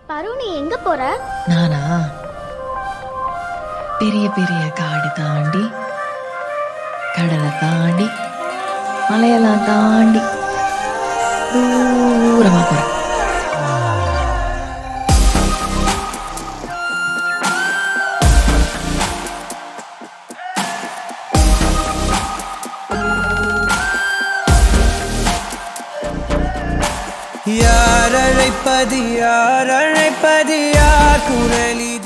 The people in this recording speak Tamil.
பரு, நீ எங்க போற? நானா பெரிய பெரிய காடு தாண்டி, கடலை தாண்டி, மலையெல்லாம் தாண்டி தூரமா போறேன். யார் அழைப்பது யார் குரலி